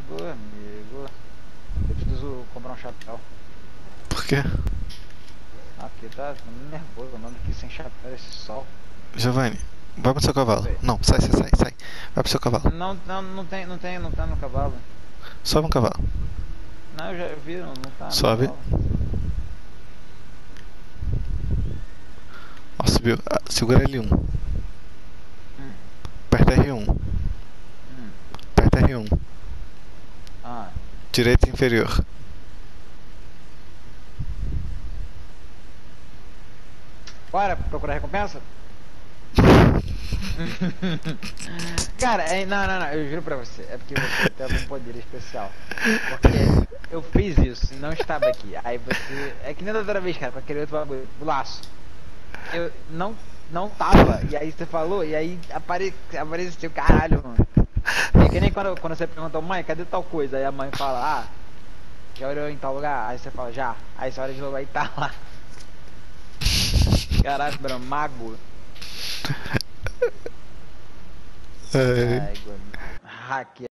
amigo. Eu preciso comprar um chapéu. Por quê? Aqui tá nervoso, andando aqui sem chapéu, esse sol. Giovanni, vai pro seu cavalo. Oi. Não, sai. Vai pro seu cavalo. Não tá no cavalo. Sobe um cavalo. Não, eu já vi, não tá no Sobe. cavalo. Ó, subiu. Ah, segura L1. Hum, Aperta R1. hum. Aperta R1. Ah, Direita inferior. bora procurar recompensa? Cara, não, eu juro pra você, é porque você tem algum poder especial. Porque eu fiz isso e não estava aqui. Aí você. É que nem da outra vez, cara, com aquele outro bagulho, o laço. Eu não tava, e aí você falou, e aí apareceu, caralho, mano. É que nem quando você pergunta, mãe, cadê tal coisa? Aí a mãe fala, ah, já olhou em tal lugar? Aí você fala, já. Aí você olha de novo, aí tá lá. Caralho, bro, mago. É. Ai, hack